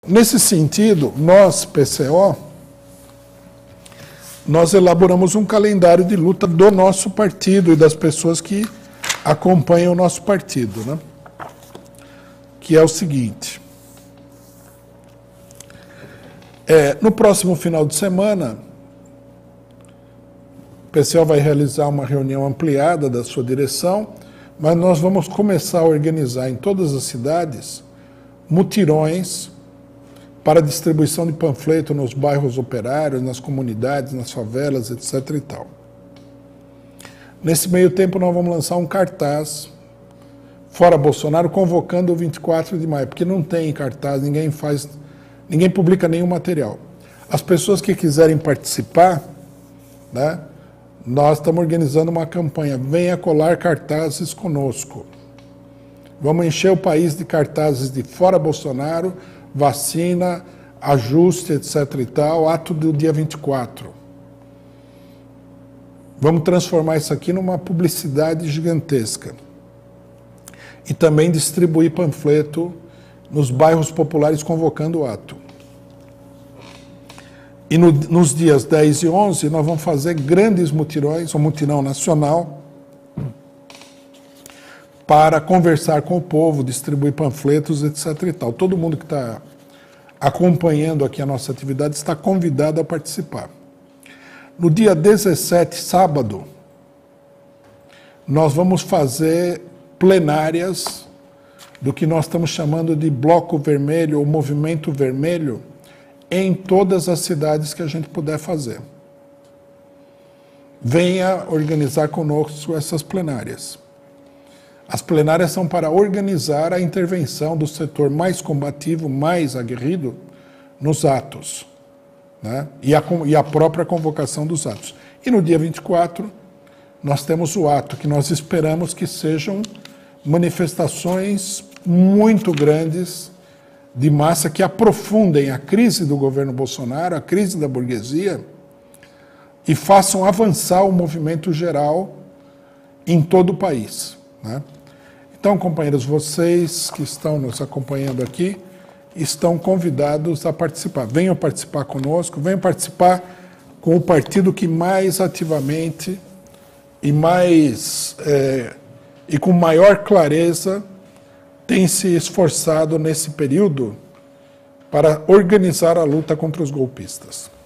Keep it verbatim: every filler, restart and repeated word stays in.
Nesse sentido, nós, P C O, nós elaboramos um calendário de luta do nosso partido e das pessoas que acompanham o nosso partido, né? Que é o seguinte. É, no próximo final de semana, o P C O vai realizar uma reunião ampliada da sua direção, mas nós vamos começar a organizar em todas as cidades mutirões para distribuição de panfleto nos bairros operários, nas comunidades, nas favelas, etc e tal. Nesse meio tempo nós vamos lançar um cartaz, fora Bolsonaro, convocando o vinte e quatro de maio, porque não tem cartaz, ninguém faz, ninguém publica nenhum material. As pessoas que quiserem participar, né, nós estamos organizando uma campanha, venha colar cartazes conosco. Vamos encher o país de cartazes de fora Bolsonaro, vacina, ajuste, etc e tal, ato do dia vinte e quatro. Vamos transformar isso aqui numa publicidade gigantesca. E também distribuir panfleto nos bairros populares convocando o ato. E no, nos dias dez e onze nós vamos fazer grandes mutirões, um mutirão nacional, para conversar com o povo, distribuir panfletos, etc e tal. Todo mundo que está acompanhando aqui a nossa atividade está convidado a participar. No dia dezessete, sábado, nós vamos fazer plenárias do que nós estamos chamando de Bloco Vermelho ou Movimento Vermelho em todas as cidades que a gente puder fazer. Venha organizar conosco essas plenárias. As plenárias são para organizar a intervenção do setor mais combativo, mais aguerrido, nos atos, né? e, a, e a própria convocação dos atos. E no dia vinte e quatro, nós temos o ato, que nós esperamos que sejam manifestações muito grandes, de massa, que aprofundem a crise do governo Bolsonaro, a crise da burguesia, e façam avançar o movimento geral em todo o país, né? Então, companheiros, vocês que estão nos acompanhando aqui, estão convidados a participar. Venham participar conosco, venham participar com o partido que mais ativamente e mais é, e com maior clareza tem se esforçado nesse período para organizar a luta contra os golpistas.